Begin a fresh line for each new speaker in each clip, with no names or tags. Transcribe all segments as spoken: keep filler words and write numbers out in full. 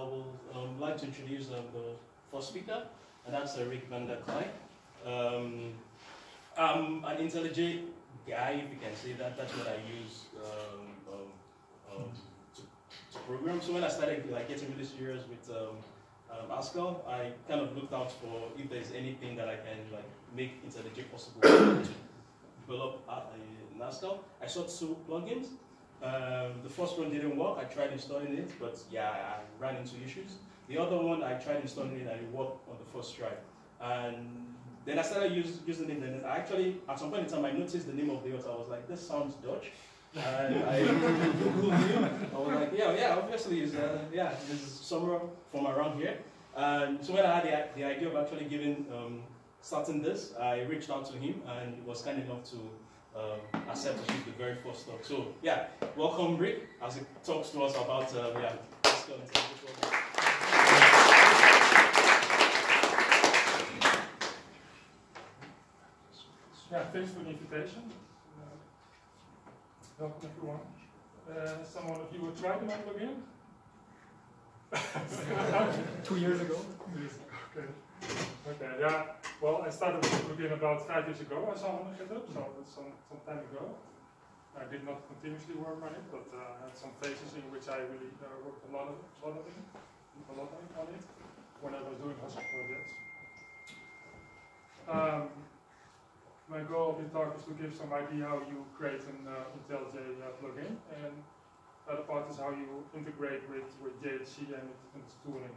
would um, like to introduce um, the first speaker, and that's uh, Rick van der Kleij. Um, I'm an IntelliJ guy, if you can say that. That's what I use um, um, um, to, to program. So when I started like getting really serious with um, um, Haskell, I kind of looked out for if there's anything that I can like make IntelliJ possible to develop uh, in Haskell. I saw two plugins. Um, the first one didn't work. I tried installing it, but yeah, I ran into issues. The other one, I tried installing it and it worked on the first try. And then I started use, using it, and I actually, at some point in time, I noticed the name of the author. I was like, this sounds Dutch. And I Googled him. I was like, yeah, yeah, obviously, it's, uh, yeah, this is somewhere from around here. And so when I had the, the idea of actually giving, um, starting this, I reached out to him, and he was kind enough to Um, accept to use the very first talk. So yeah, welcome Rick as he talks to us about uh, yeah. Haskell Intellij.
Yeah, thanks for the invitation. Uh, welcome everyone. Uh, someone of you tried my plugin?
Two years ago.
Okay. Okay, yeah. Well, I started with the plugin about five years ago as someone on GitHub, so that's some, some time ago. I did not continuously work on it, but uh, I had some phases in which I really uh, worked a lot of, a lot of it, a lot on it when I was doing Haskell projects. Um, my goal of the talk is to give some idea how you create an uh, IntelliJ uh, plugin, and the other part is how you integrate with, with J H C and its tooling.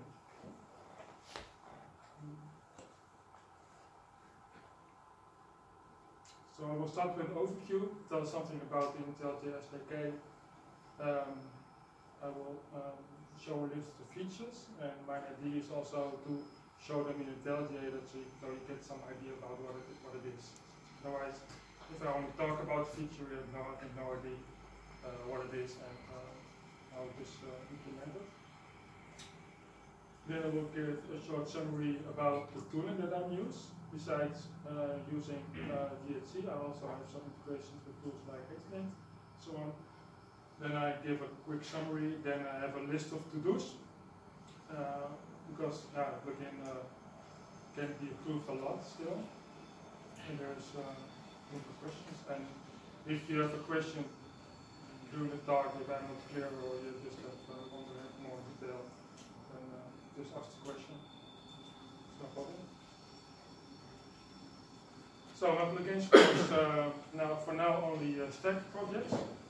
So I will start with an overview, tell something about the IntelliJ S D K. Um, I will um, show a list of features, and my idea is also to show them in IntelliJ so you, so you get some idea about what it, what it is. Otherwise, if I only talk about the feature, you have no, I have no idea uh, what it is and uh, how it is uh, implemented. Then I will give a short summary about the tooling that I use. Besides uh, using uh, J H C, I also have some integrations with tools like Xlink, so on. Then I give a quick summary, then I have a list of to-dos, uh, because yeah, the plugin uh, can be improved a lot still, and there's uh, room for questions. And if you have a question during the talk, if I'm not clear or you just have uh, want to have more detail, then uh, just ask the question. It's no problem. So my plugin supports uh, now for now only uh, stack projects,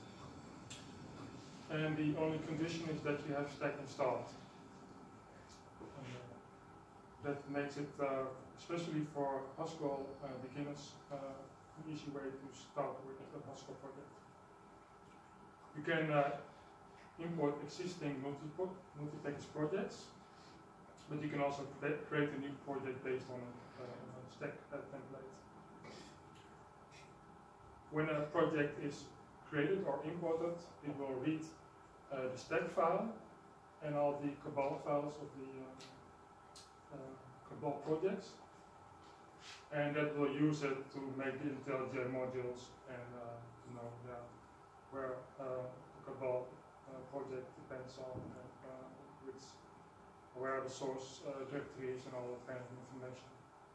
and the only condition is that you have stack installed. And, uh, that makes it, uh, especially for Haskell uh, beginners, uh, an easy way to start with a Haskell project. You can uh, import existing multi multi-package projects, but you can also create a new project based on a, uh, a stack uh, template. When a project is created or imported, it will read uh, the stack file and all the Cabal files of the uh, uh, Cabal projects, and that will use it to make the IntelliJ modules and uh, to know yeah, where uh, the Cabal uh, project depends on, and uh, which, where are the source uh, directories and all that kind of information.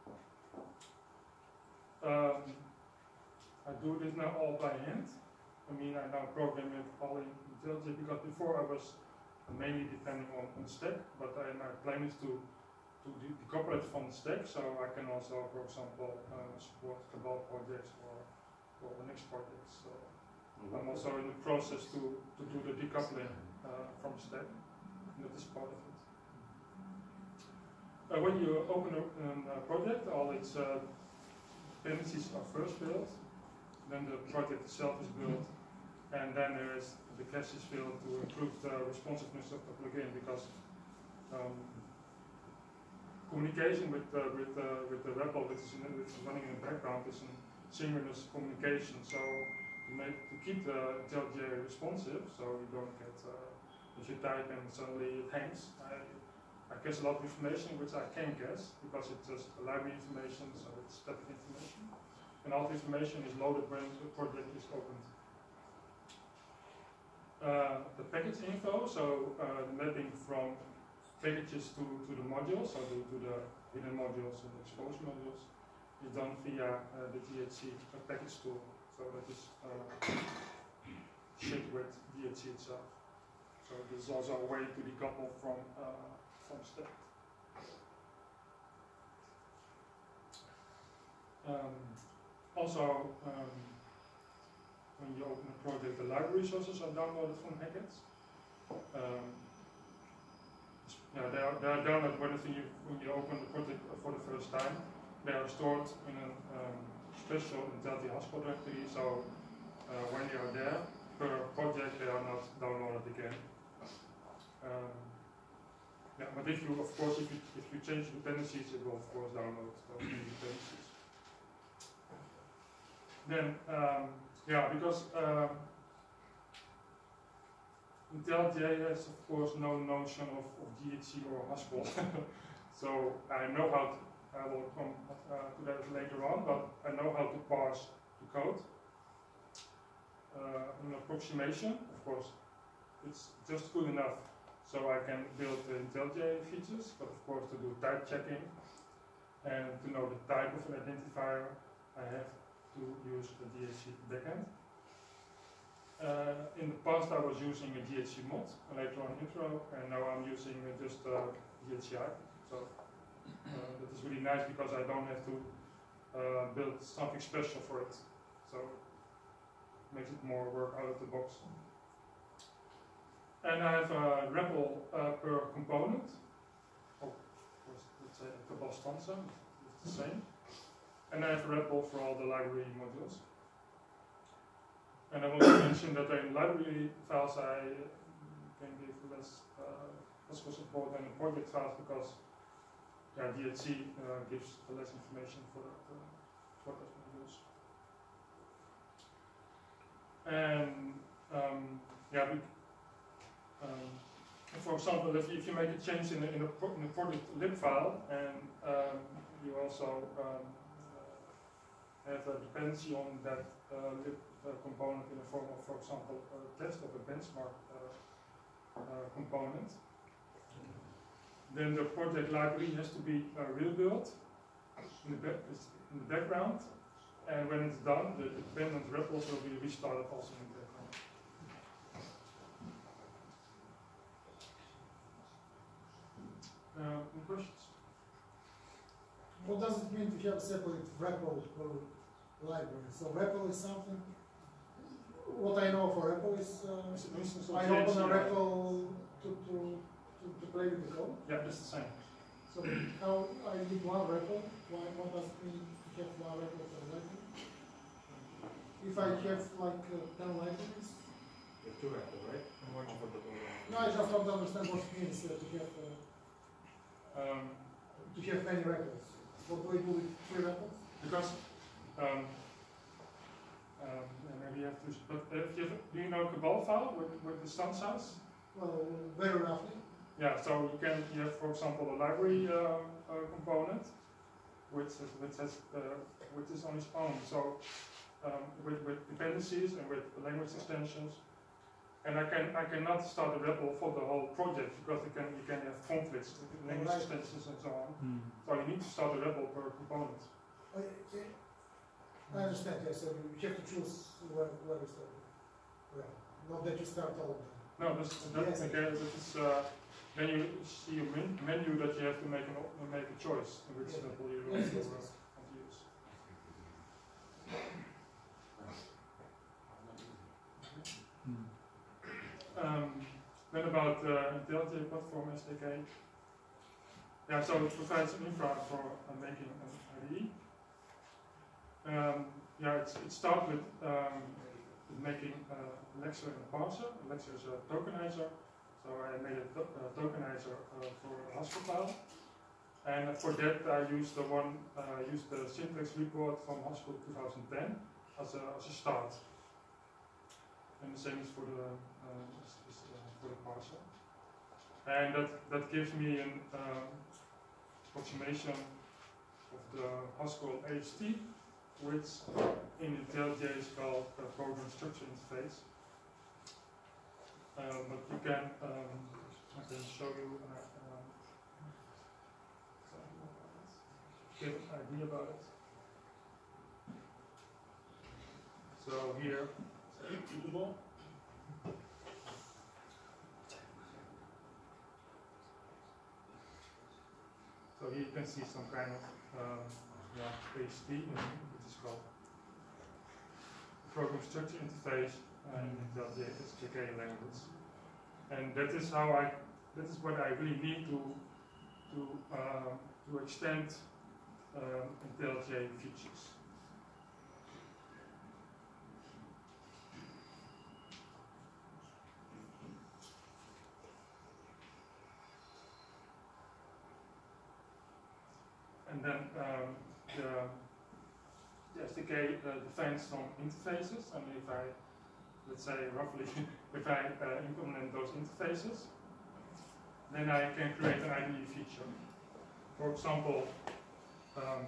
Um, I do this now all by hand. I mean, I now program it all in IntelliJ because before I was mainly depending on, on stack, but I, my plan is to, to de decouple it from the stack, so I can also, for example, uh, support Cabal projects or, or Linux projects. So mm-hmm. I'm also in the process to, to do the decoupling uh, from stack, and that is part of it. Uh, when you open a, a project, all its uh, dependencies are first built. Then the project itself is built, and then there is the classes field to improve the responsiveness of the plugin, because um, communication with uh, with uh, with the R E P L, which is, in, which is running in the background, is a synchronous communication. So to make to keep the IntelliJ responsive, so you don't get uh, if you type and suddenly it hangs. I, I guess a lot of information which I can't guess because it's just library information, so it's static information. And all the information is loaded when the project is opened. Uh, the package info, so uh, the mapping from packages to, to the modules, so to, to the hidden modules and exposed modules, is done via uh, the D H C package tool. So that is uh, shipped with D H C itself. So this is also a way to decouple from uh, from state. Um, also, um, when you open a project, the library resources are downloaded from Hackett. Um, yeah, they are, they are downloaded when you, when you open the project for the first time. They are stored in a um, special Intellij Haskell directory, so uh, when they are there, per project they are not downloaded again. Um, yeah, but if you, of course, if you, if you change dependencies, it will of course download those new dependencies. Then, um, yeah, because um, Intellij has of course no notion of, of D H C or Haskell, so I know how to, I will come uh, to that later on, but I know how to parse the code. Uh, an approximation, of course, it's just good enough so I can build the Intellij features, but of course to do type checking and to know the type of an identifier, I have to use the D H C backend. Uh, in the past I was using a D H C mod, later on intro, and now I'm using uh, just uh, D H C I. So uh, that is really nice because I don't have to uh, build something special for it. So it makes it more work out of the box. And I have a R E P L uh, per component. Oh, let's say a couple of stanza, it's the same. And I have a R E P L for all the library modules. And I want to mention that in library files I can give less uh, Haskell support than the project files because yeah, D H C uh, gives less information for that, uh, for those modules. And um, yeah, we, um, for example, if you, if you make a change in a, in a, pro in a project lib file and um, you also um, uh, have a dependency on that uh, lib uh, component in the form of, for example, a test of a benchmark uh, uh, component, then the project library has to be uh, rebuilt in the, back, in the background, and when it's done, the dependent R E P Ls will be restarted also in the background. Uh, any questions?
What does it mean to have separate R E P L per library? So R E P L is something. What I know for R E P L is uh, I open a R E P L to, to, to, to play with the code.
Yeah, just the same.
So how I need one R E P L? Why, what does it mean to have one R E P L per library? If I have like uh, ten libraries?
You have two R E P L, right?
No, I just want to understand what it means uh, to have uh,
Um,
to have many R E P Ls. What do I do with three R E P Ls?
because um, um, and maybe you have to, but uh, if you have, do you know Cabal file with, with the stanzas?
Well, very roughly.
Yeah, so you can you have, for example, a library uh, uh, component, which is, which has uh, which is on its own. So um, with with dependencies and with language extensions, and I can I cannot start a R E P L for the whole project because you can you can have conflicts with language
Right.
extensions and so on.
Mm.
So you need to start a R E P L per component.
I, I understand, yes, so you have to choose where, where you start. Well, not that you start all of them.
No, this, that,
Yes.
okay, this is, uh, then you see a men menu that you have to make, an, make a choice in which
Yeah.
R E P L you
Yes,
want
yes,
to,
yes.
uh, want to use.
Mm.
Um, then about uh, Intellij platform S D K. Yeah, so it provides an infra for uh, making an I D E. Um, yeah, it's, it starts with, um, with making uh, a lecture and a parser. A lecture is a tokenizer, so I made a, to a tokenizer uh, for a Haskell file. And for that I used the one, uh, used the syntax report from Haskell two thousand ten as a, as a start. And the same is for the uh, is, is, uh, for the parser. And that that gives me an um, approximation of the Haskell H T, which in Intellij is called uh, program structure interface. Um, but you can um, I can show you uh, uh, give an idea about it. So here, executable. So here you can see some kind of um, yeah, H T, which is called Program Structure Interface uh, in the J K language. And that is how I, that is what I really need to to uh, to extend um, IntelliJ features. And then um, the, the S D K uh, defines some interfaces, and if I, let's say roughly, if I uh, implement those interfaces, then I can create an I D E feature. For example, um,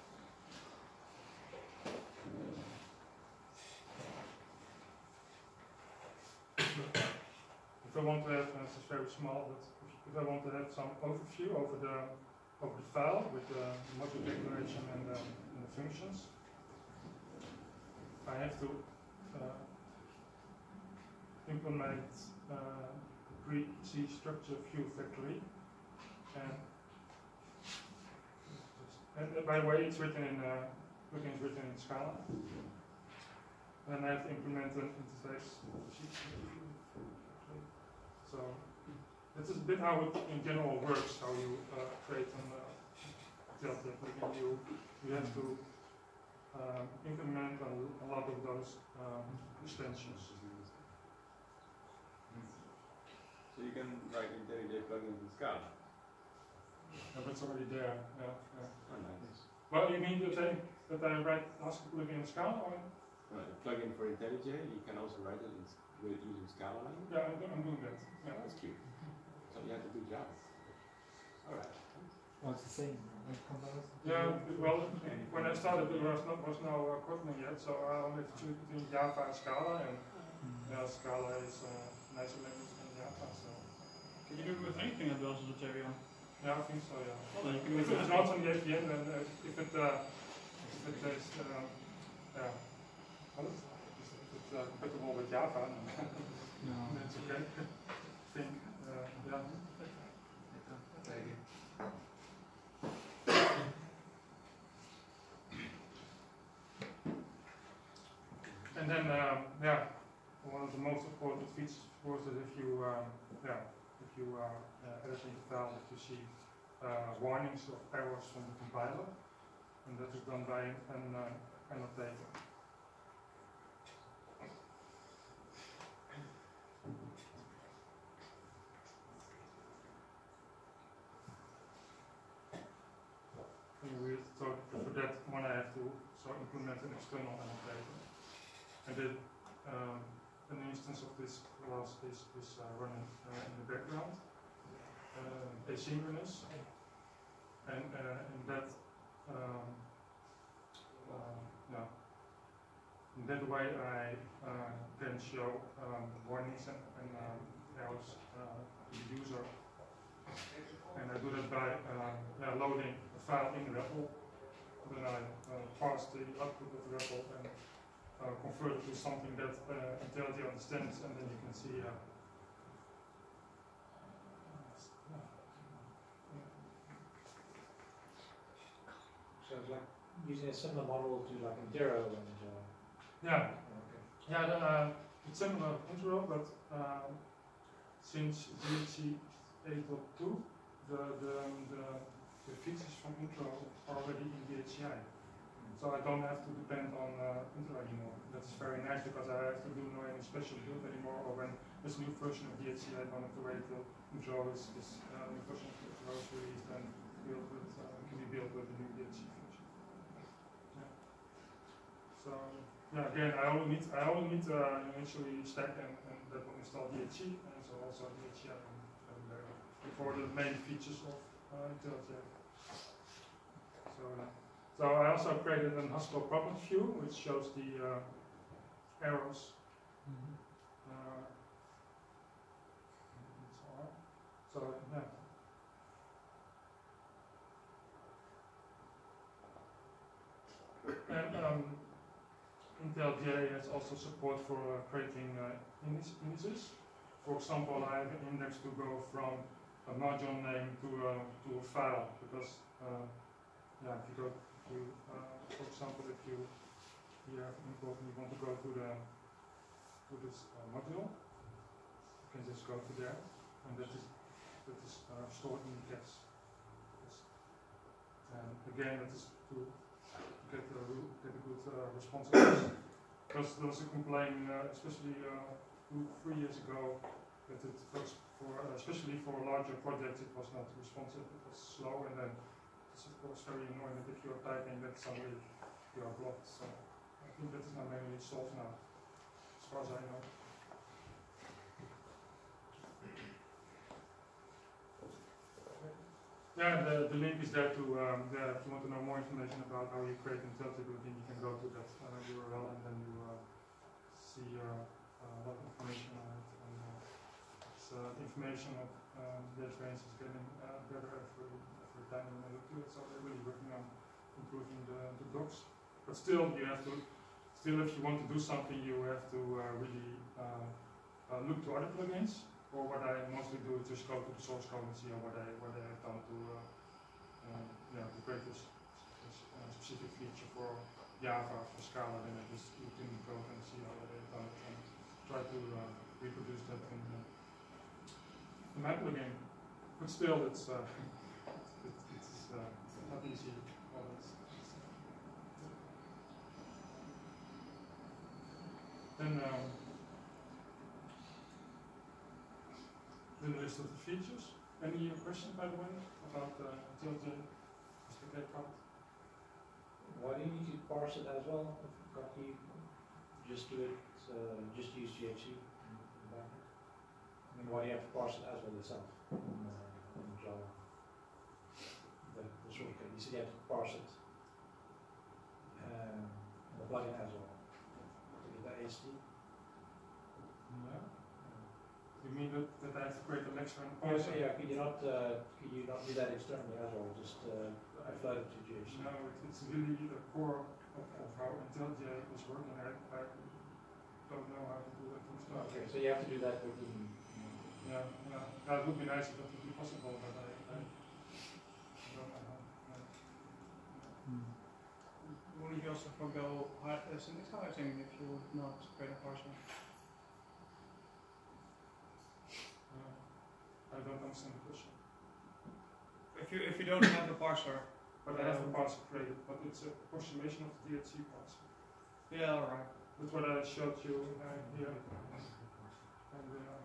if I want to have, and this is very small, but if, if I want to have some overview over the over the file with the module declaration and, um, and the functions, I have to uh, implement uh, the pre-C structure view factory. And, and uh, by the way, it's written in uh, plugin is written in Scala. And I have to implement an interface. So this is a bit how it in general works, how you uh, create an uh, plugin. You, you have to um, implement a, a lot of those um, extensions.
So you can write IntelliJ plugins in Scala?
Yeah, but it's already there. Yeah, yeah.
Oh, nice.
Well, you mean to say that I write Haskell plugin in Scala? Or?
Right, a plugin for IntelliJ, you can also write it in, with using Scala language?
Yeah, I'm, I'm doing that. Yeah.
That's cute. So you have to do Java. Alright.
Oh, it's the same.
Yeah, well, when I started, there was, not, was no uh, Kotlin yet, so I only have to choose between Java and Scala, and yeah, Scala is a uh, nicer language than Java. So.
Can you do it with anything at Belgium material?
Yeah, I think so, yeah.
Well, then you can
If
do
it's not on the A P N, then uh, if it, uh, if it is, uh, yeah, well, if it's uh, compatible with Java, then
No.
it's okay. I think, uh, yeah. And then, um, yeah, one of the most important features, of course, is if you, um, yeah, if you are uh, editing the file, if you see uh, warnings of errors from the compiler, and that is done by an uh, annotator. And so for that one, I have to so implement an external annotator. And then um, an instance of this class is, is uh, running uh, in the background, uh, asynchronous, and uh, in that um, uh, yeah, in that way I uh, can show um, warnings and, and um, errors uh, to the user, and I do that by uh, yeah, loading a file in R E P L. Then I uh, pass the output of R E P L and Uh, convert it to something that uh, IntelliJ understands, and then you can see. Uh,
So it's like using a similar model to like Intero and. Uh,
yeah,
okay.
yeah, the, uh, it's similar to Intero, but uh, since D H C eight point two, the, the, the, the features from Intero are already in D H C I. So I don't have to depend on uh, Intero anymore. That's very nice because I have to do no any special build anymore, or when there's a new version of D H C I, I don't have to wait till Intero is, is uh, new version of Intero is released and build with, uh, can be built with a new D H C version. Yeah. So yeah, again, I only need I only need uh, initially stack and, and that will install D H C, and so also D H C I for the main features of uh, IntelliJ. So. Uh, So I also created an Haskell problem view, which shows the uh, errors.
Mm-hmm.
uh, so yeah. IntelliJ has also support for uh, creating uh, indices. For example, I have an index to go from a module name to a, to a file, because uh, yeah, if you go to, uh, for example, if you here import and you want to go to the to this uh, module, you can just go to there, and that is that is uh, stored in the cache. And again, that is to get a get a good uh, response. Because there was a complaint, uh, especially uh, two, three years ago, that it was for, uh, especially for larger projects, it was not responsive, it was slow, and then it's of course very annoying that if you're typing that suddenly you are blocked. So I think that is now mainly solved now, as far as I know. Yeah, the, the link is there to, um, there, if you want to know more information about how you create IntelliJ plugin, you can go to that uh, U R L and then you uh, see uh, a lot of information on it. And, uh, it's uh, information of um, the experience is getting uh, better every, every time when I look to it, so they're really working on improving the, the docs. But still, you have to, still if you want to do something, you have to uh, really uh, uh, look to other plugins. Or what I mostly do is just go to the source code and see what they what they have done to uh, uh, yeah to create this, this uh, specific feature for Java, for Scala. Then I just look in the code and see how they have done it and try to uh, reproduce that in, uh, in my plugin. But still, it's uh, it, it's uh, not easy. Always. Then. Um, The list of the features. Any questions, by the way, about the uh, IntelliJ S D K part?
Why do you need to parse it as well? Can't you just do it, uh, just use G H C? I mean, why do you have to parse it as well yourself in, uh, in Java? The, the shortcut, you said you have to parse it. Um, the plugin as well. To get the H T.
Yeah. You mean that, that I have to create an external
Oh,
parser?
so yeah, could you not uh, could you not do that externally as well? Just uh, upload it to G H C.
No, it, it's really the core of, of how IntelliJ is working. I, I don't know how to do that from start.
Okay, so you have to do that with the.
Yeah, yeah. That would be nice if that would be possible, but I, I don't know how. Yeah.
Will you also forgo hard uh, syntaxizing if you would not create a parser?
I don't understand the question.
If you if you don't have a parser,
But I have a parser created, but it's a approximation of the D H C parser.
yeah, all right.
That's what I showed you uh, here. And, uh,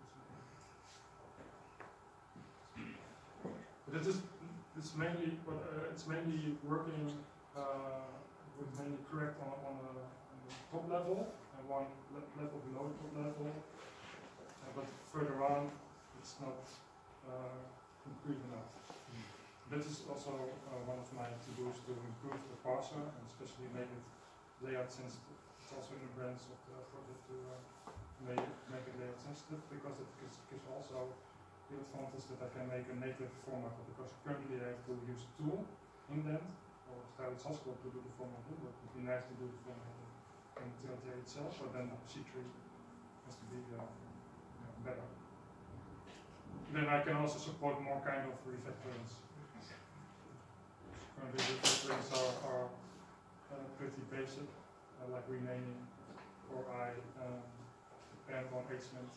but it is it's mainly but uh, it's mainly working uh, with mainly correct on on the, on the top level and one le level below the top level. Uh, but further on, it's not uh, concrete enough. Mm. That is also uh, one of my to-dos to improve the parser and especially make it layout sensitive. It's also in the branch of the project to uh, make, it, make it layout sensitive because it gives, gives also the advantage that I can make a native formatter because currently I have to use a tool, indent, or style it's Haskell to do the formatting, but it would be nice to do the formatting in IntelliJ itself, so then C three has to be uh, you know, better. Then I can also support more kind of refactorings. Currently refactorings are, are uh, pretty basic, uh, like renaming, or I um, depend on H-ment.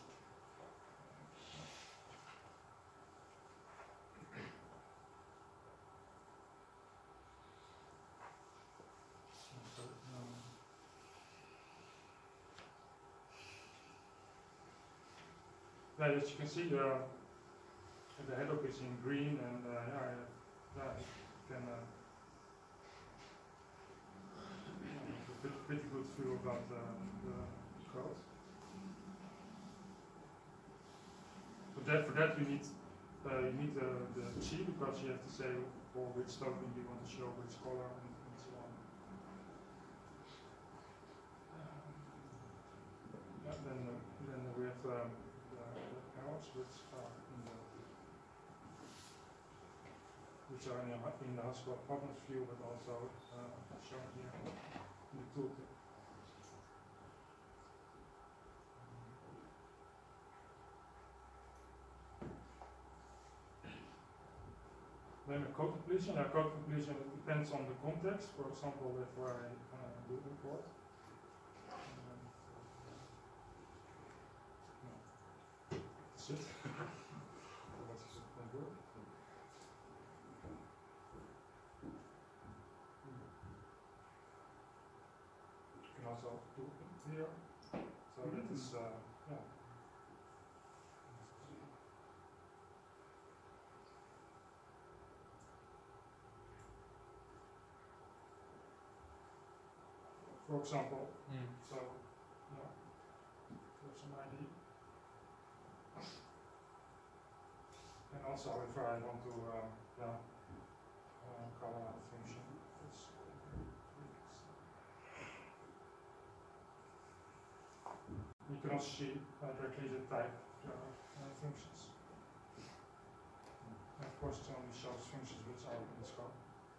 Yeah, as you can see, the, the head hook is in green, and uh, yeah, yeah, you can uh, have a pretty good view about uh, the code. But that, for that, you need uh, you need the, the C because you have to say for which token you want to show which color and, and so on. Yeah, then uh, then we have. Um, which are in the which are in the, in the Haskell problems view, but also uh, shown here in the tooltip. Then a code completion. A code completion depends on the context. For example, if I uh, do import. Um, no. That's it. That's it. Not work. You can also do it here. So that is uh, yeah. For example,
Mm.
so yeah, there's some I D. And also if I want to uh, yeah, uh, call out a function, it's, you can also see uh, directly the type of uh, functions. And of course it only shows functions which are in scope.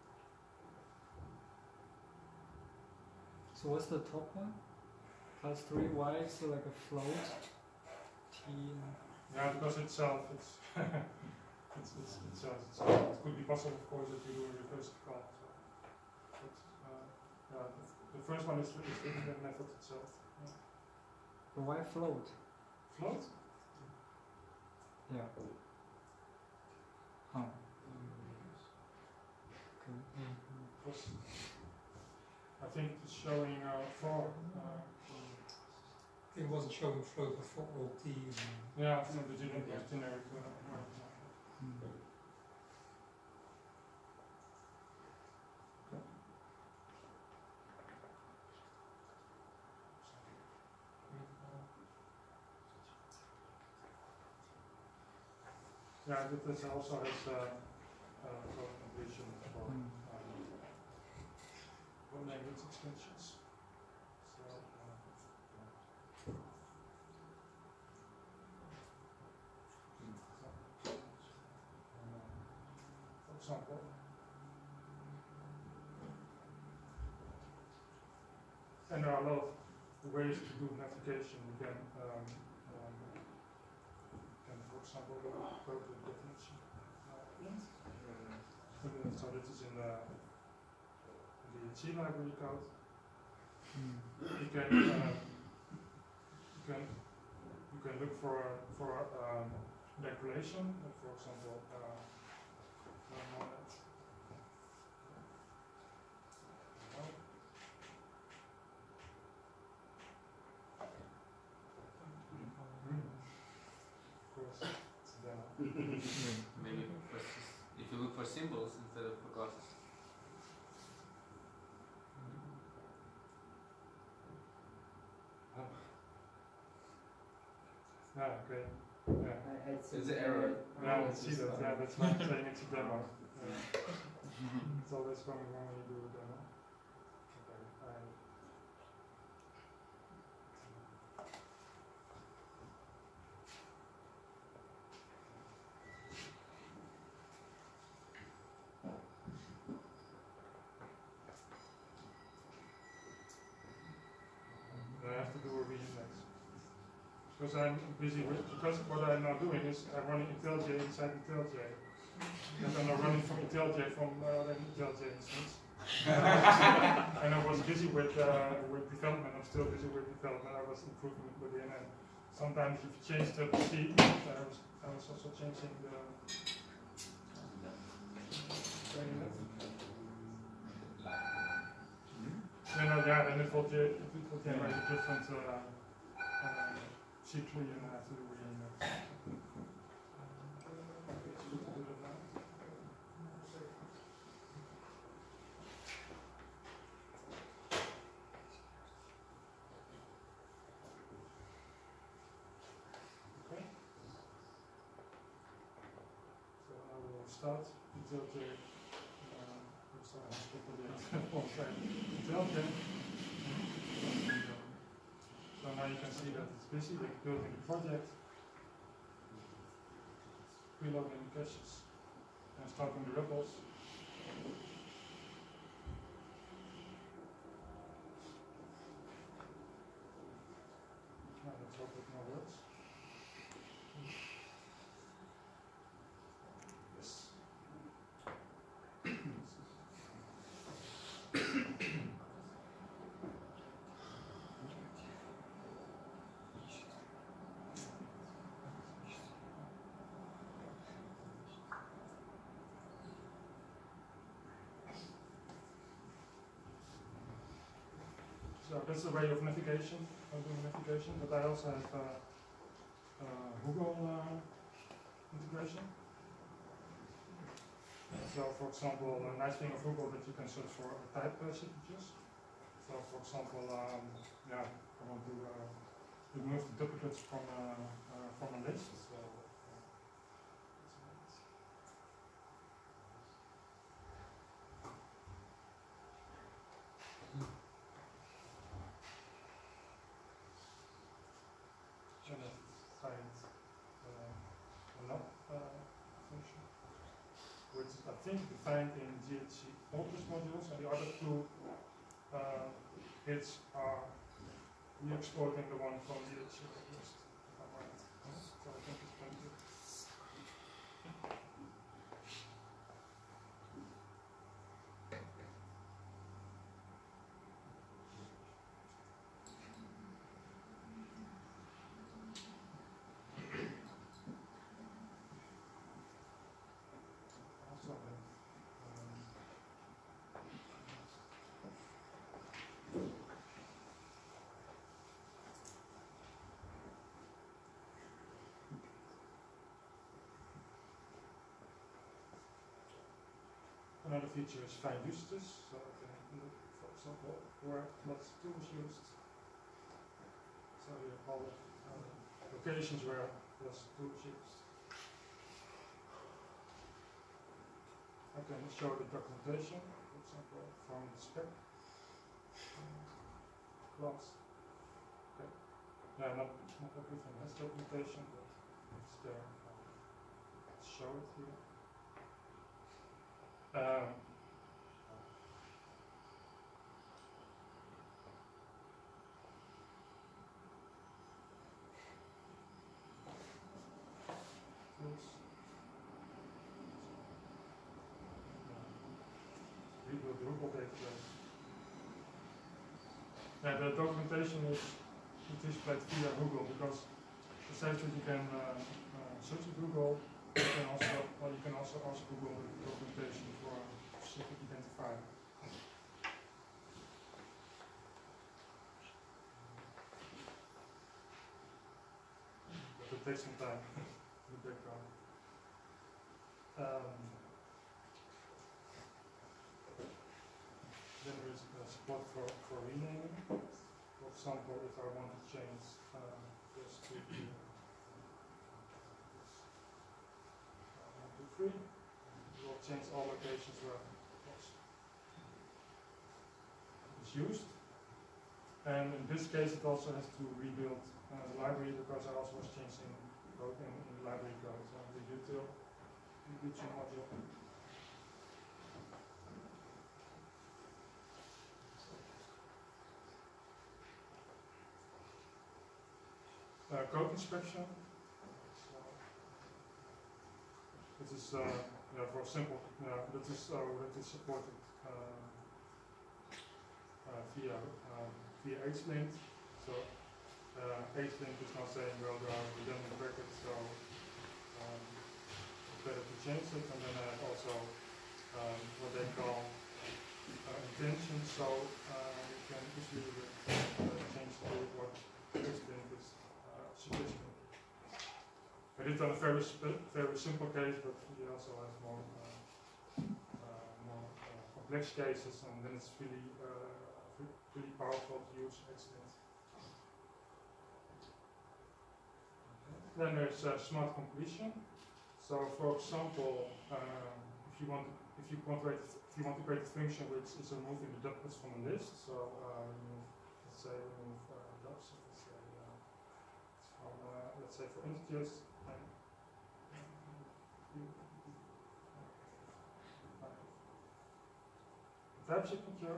So what's the top one? Class three, why is it like a float? T.
Yeah, because itself, it's it's it's itself. It's, uh, it could be possible, of course, if you do a recursive call. So, but uh, yeah, the, the first one is is the method itself. Yeah.
But why float?
Float?
Yeah. Huh. Okay.
Because I think it's showing uh, for. Uh,
It wasn't showing float before O T.
yeah, it's not the generic, generic uh, word.
Mm.
Yeah, but this also has uh, uh, code completion for
Mm.
um, for language extensions. So, uh, for example, and there are a lot of ways to do navigation. You can, um, um, can for example, go go to the definition. Uh, int. Uh, so this is in the, in the C library code.
Mm.
You can uh, you can you can look for for um, declaration, uh, for example. Uh, uh, Of course, it's a demo.
Maybe for s- if you look for symbols instead of for classes.
Yeah, okay. Yeah.
I had
It's an error.
Yeah, I see that. Yeah, that's not saying it's a demo. Yeah. It's always going wrong when you do a demo. Okay. I I have to do a read next. Because I'm busy with, because what I'm now doing is I'm running IntelliJ inside IntelliJ. And I'm now running from IntelliJ from uh, an IntelliJ instance. And I was busy with uh, with development, I'm still busy with development, I was improving it within, and sometimes if you change the speed, I was, I was also changing the training it. And uh, yeah, then it will, ge- it will generate a different uh, uh, C tree and I have to do rename it. It's good to do that now. Okay. So I will start until the uh, start IntelliJ. So now you can see that it's busy with building the project, preloading the caches, and starting the ripples. Now let's hope it now works. Yes. So that's a way of navigation, of doing navigation, but I also have uh, uh, Google uh, integration. So for example, a nice thing of Google that you can search for type uh, signatures. So for example, um, yeah, I want to uh, remove the duplicates from uh, uh, from a list. So, uh, and a find uh, a not uh, function, which is I think defined in G H C Focus modules, and the other two uh, hits are re-exporting the one from G H C list. If I'm right. So I think it's plenty. Also have um, another feature is find usages, so I can look, for example, where lots of tools used. So you have all the uh, locations where lots of tools used. I can show the documentation, for example, from the spec uh, class. Okay. Yeah, not, not everything has documentation, but it's there. Let's show it here. Um, tools. Rebuild Drupal database. Yeah, the documentation is displayed via Google because it says that you can uh, uh, search with Google. You can also, well, you can also ask Google the documentation for a specific identifier. But it takes some time in the background. Um, then there is uh, support for, for renaming. For example, if I want to change uh, this to uh, one, two, three, we will change all locations where it's used. And in this case, it also has to rebuild uh, the library because I also was changing code in, in the library code, so the util, util module. Uh, code inspection. So it is uh, yeah, for simple. Yeah, that is uh, that is supported uh, uh, via um, via H-link. So uh, H-link is now saying, well, there are redundant brackets, so um, it's better to change it. And then I have also um, what they call uh, intention. So uh, you can easily uh, change to what H-link is suggesting. I did on a very very simple case, but we also have more uh, uh, more uh, complex cases, and then it's really uh, really powerful to use H-link. Okay. Then there's uh, smart completion. So, for example, um, if you want if you want to create if you want to create a function which is removing the duplicates from a list, so uh, remove, let's say remove uh, dubs. Uh, let's say for integers, and uh, type signature.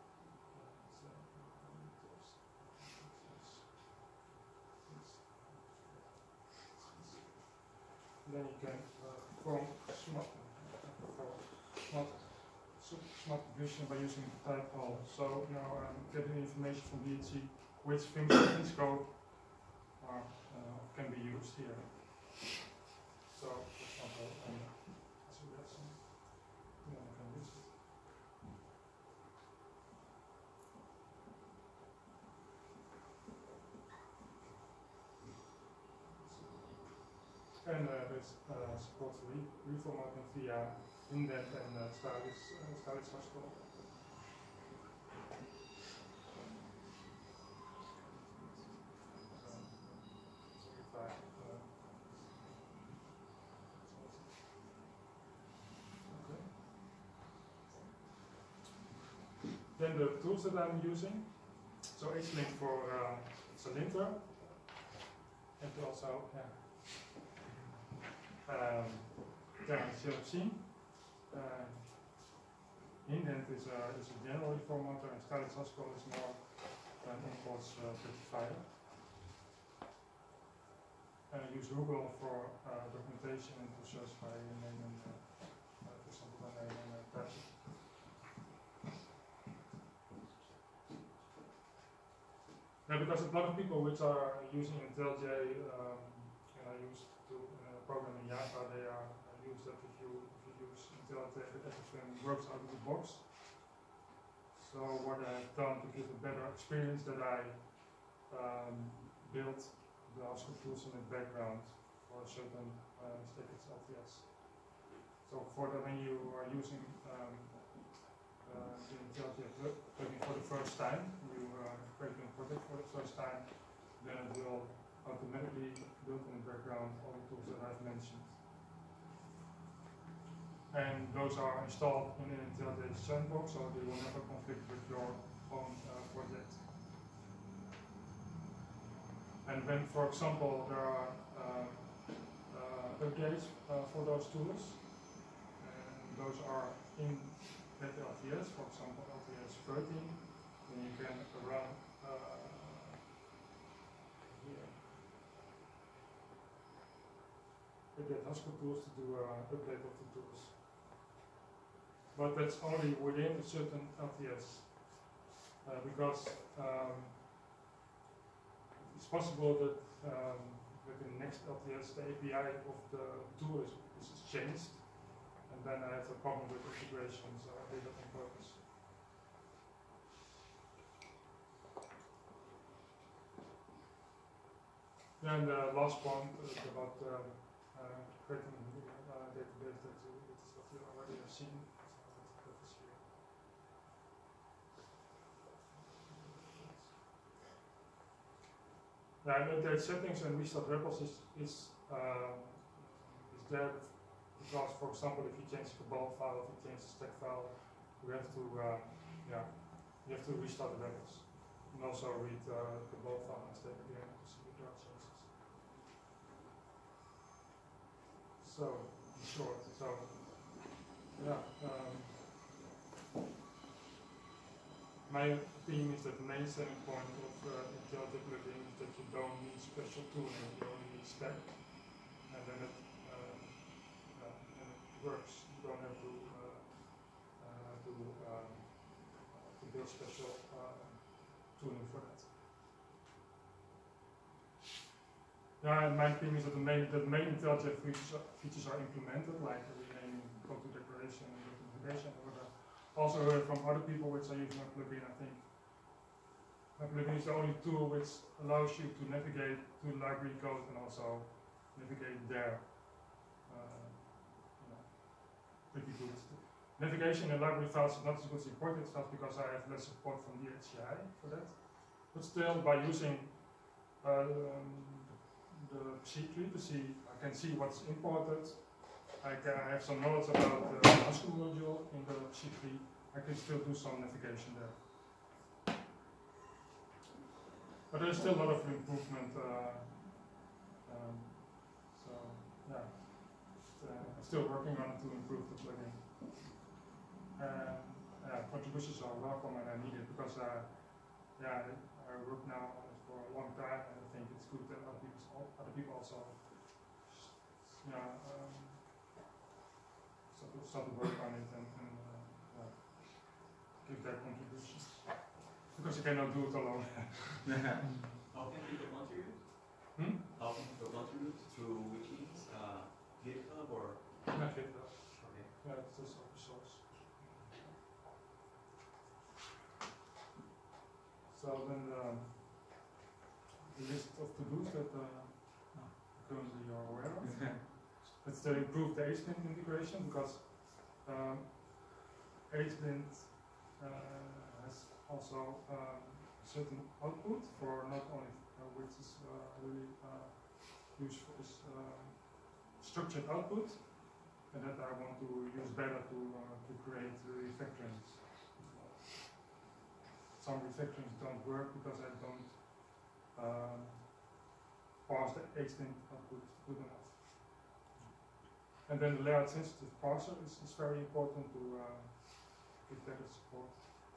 Then you can uh, perform smart, smart, smart completion by using type all. So now I'm getting information from D H C which function in scope are, uh, can be used here. So, for example, um, so we have some, yeah, I can use it. that uh, supports re reformatting via indent and uh, stylus, uh, stylus Haskell. Then the tools that I'm using. So H link for uh, it's a linter, and also yeah. Um, yeah, as you have seen, uh, indent is a is a general formatter, and stylus Haskell is more an imports uh, specifier. And I use Google for uh, documentation and to search by name and uh, uh, for example my name and uh, type. Yeah, because a lot of people which are using IntelliJ, um, and I used to uh, program in Java, they are uh, use that if you if you use IntelliJ, everything works out of the box. So what I've done to give a better experience, that I um, built the Haskell tools in the background for certain uh, static L T S. So for that, when you are using um, uh, the IntelliJ plugin for the first time, you uh, create a project for the first time, then it will automatically build in the background all the tools that I've mentioned. And those are installed in an IntelliJ sandbox, so they will never conflict with your own uh, project. And when, for example, there are uh, uh, updates uh, for those tools, and those are in that L T S, for example L T S thirteen, then you can run uh, here. Get Haskell tools to do an uh, update of the tools. But that's only within a certain L T S, uh, because um, it's possible that um, with the next L T S the A P I of the tool is, is changed, and then I have a problem with integration, so I did that on purpose. Then the last point is about um, uh, creating a uh, database that you, that is what you already have seen. So that is here. Yeah, and update settings and restart repos is is uh, is there because, for example, if you change the cabal file, if you change the stack file, you have to uh, yeah you have to restart the repos, and also read uh, the cabal file and stack again to see if there are changes. So in short, so yeah. Um, My opinion is that the main selling point of uh, IntelliJ plugin is that you don't need special tooling, you only need stack, and then it, uh, uh, and it works. You don't have to uh, uh, to, um, to build special uh, tooling for that. Yeah, and my opinion is that the main that the main IntelliJ features, features are implemented, like renaming go-to declaration and documentation. Also heard from other people which are using my plugin. I think my plugin is the only tool which allows you to navigate to the library code and also navigate there. Uh, you know, pretty good. Navigation in library files is not as good as imported stuff because I have less support from the H C I for that. But still, by using uh, um, the C tree to see, I can see what's imported. I, can, I have some knowledge about the Haskell module in the C tree. I can still do some navigation there. But there's still a lot of improvement. Uh, um, so, yeah. Uh, I'm still working on it to improve the plugin. Uh, yeah, contributions are welcome and I need it because uh, yeah, I, I work now on it for a long time and I think it's good that other people, other people also yeah, um, start to work on it and, and uh, yeah, give their contributions. Because you cannot do it alone.
How can people contribute?
Hmm?
How can people contribute? Through which means? Uh, GitHub or?
Not GitHub.
Okay.
Yeah, it's just open source. So then um, the list of to-dos that uh, currently you're aware of. It's to improve the H lint integration because um, H lint uh, has also um, certain output for not only uh, which is uh, really uh, useful is um, structured output, and that I want to use better to uh, to create refactorings. Some refactorings don't work because I don't um, parse the H lint output good enough. And then the layout sensitive parser is, is very important to uh, give better support.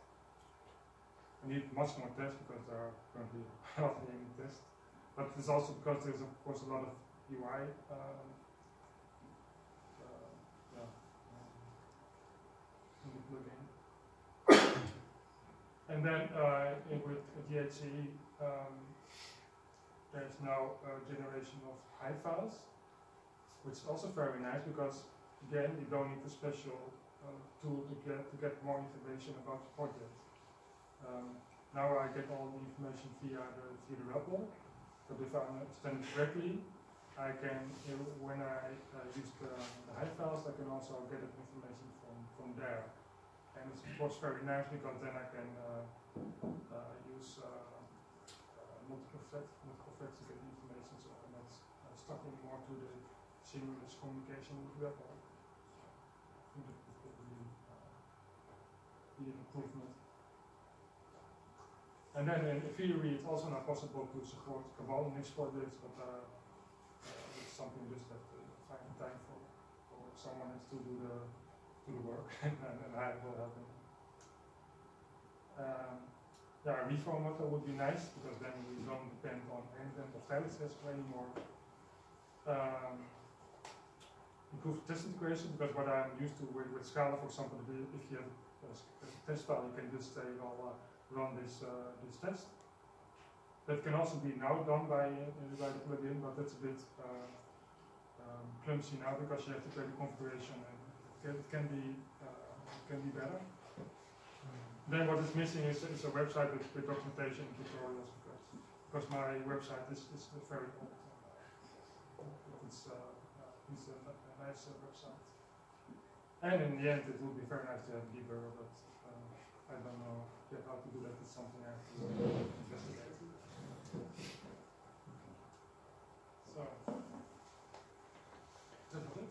I need much more tests because there are currently hardly any tests. But it's also because there's of course a lot of U I um, uh, yeah, um, in the plugin. And then uh, in with D H C um, there's now a generation of high files, which is also very nice because again you don't need a special uh, tool to get to get more information about the project. Um, now I get all the information via the via the R E P L, but if I understand it correctly, I can you know, when I uh, use the, the high files, I can also get information from from there, and it's of course very nice because then I can uh, uh, use uh, uh, multiple threads multiple threads to get information, so I'm not uh, stuck anymore to the seamless communication with the R E P L. I think that will really uh, be an improvement. And then in theory, it's also not possible to support Cabal and export this, but uh, uh, it's something just that uh, find time for, for someone has to do the do the work, and, and I will help him. Um, yeah, a reformatter would be nice because then we don't depend on endpoint of tiles anymore. Um, improve test integration because what I'm used to with, with Scala, for example, if you have a, a test file, you can just say, well, uh, run this uh, this test. That can also be now done by uh, by the plugin, but it's a bit uh, um, clumsy now because you have to create a configuration, and it can, it can be uh, can be better. Mm. Then what is missing is, is a website with, with documentation and tutorials because because my website is, is very old. It's uh, uh, it's a, a nice uh, website, and in the end, it would be very nice to have a debugger, but um, I don't know yet how to do that. It's something I have to uh, investigate. So, that's it.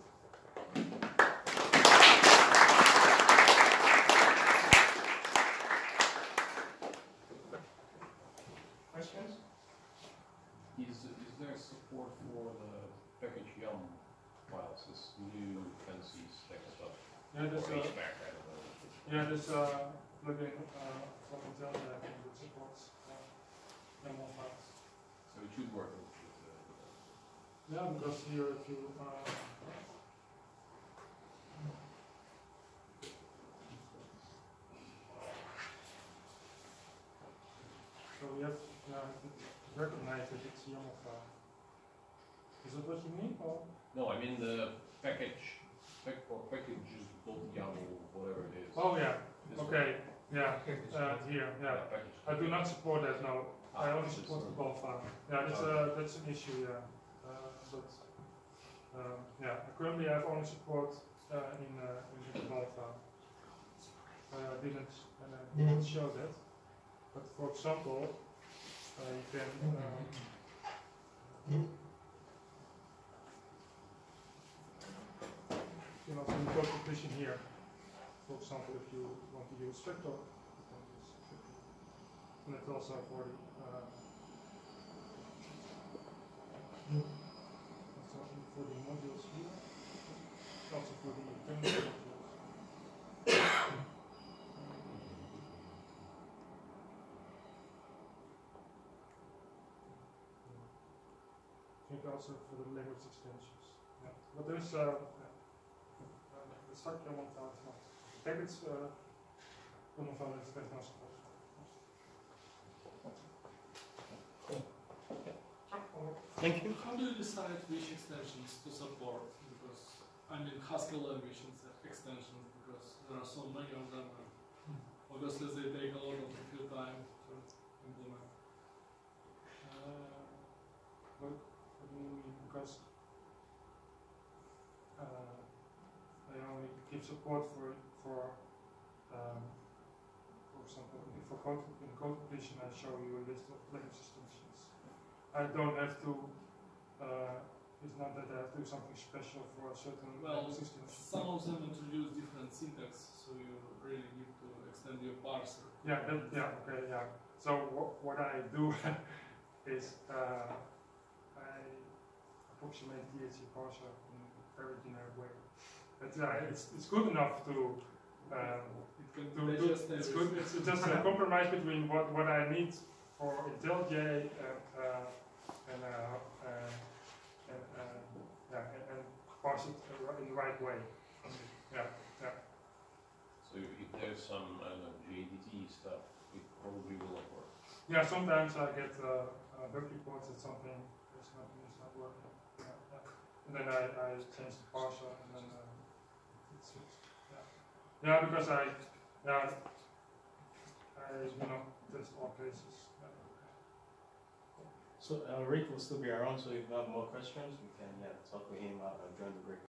Questions?
Is, is there support for the package yum files, this new fancy stack stuff?
Yeah, there's
or
a,
H back, I don't know.
yeah, there's a plugin uh, from Intellij that I think that supports uh, YAML files.
So it should work with, with, uh, with that.
Yeah, because here if you uh, so we have uh, to recognize that it's a YAML file. Is that what you mean? Or?
No, I mean the package, pack or packages dot YAML, whatever it is.
Oh yeah.
This
Okay. One. Yeah. Uh, here. Yeah.
yeah
I do not support that now.
Ah,
I only support the bulk file. Yeah, that's
okay.
uh, that's an issue. Yeah. Uh, but um, yeah, currently I have only support uh, in uh, in the bulk file. Uh, I didn't and I didn't show that. But for example, uh, you can. Um, You know, some code completion here. For example, if you want to use vector, you can use vector. And that's also for the uh, also for the modules here. Also for the family modules. I think also for the language extensions. Yeah. But there's uh, the structure one file is not. Package uh, one file is very not supposed.
Thank you.
How do you decide which extensions to support? Because I mean Haskell language extensions, because there are so many of them, and obviously they take a lot of your time to implement.
Uh, what, what do you mean? Because support for for um, for example, if for code in code completion I show you a list of language instructions. I don't have to. Uh, it's not that I have to do something special for a certain
Well,
language instance.
some of them introduce different syntax, so you really need to extend your parser.
Yeah, that, yeah, okay, yeah. So what, what I do is uh, I approximate D H C parser in a very generic way. But uh, it's, it's good enough to, um,
It can
to, to
digest
it's
everything.
good. It's just a compromise between what, what I need for IntelliJ and uh, and, uh, uh, and uh, yeah, and, and parse it in the right way. Yeah, yeah.
So if there's some, I don't know, J D T stuff, it probably will not work.
Yeah, sometimes I get uh, uh, bug reports that something is not, is not working. Yeah, yeah. And then I, I change the parser and then uh, it's fixed. Yeah. Yeah, because I, yeah, I, you know, test all cases. Yeah.
So uh, Rick will still be around, so if you have more questions, we can yeah, talk with him uh, during the break.